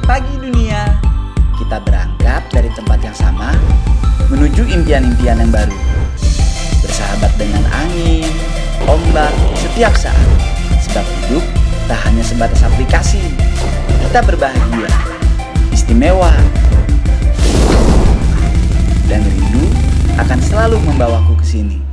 pagi dunia, kita berangkat dari tempat yang sama menuju impian-impian yang baru. Bersahabat dengan angin, ombak, setiap saat. Sebab hidup tak hanya sebatas aplikasi. Kita berbahagia, istimewa, dan rindu akan selalu membawaku ke sini.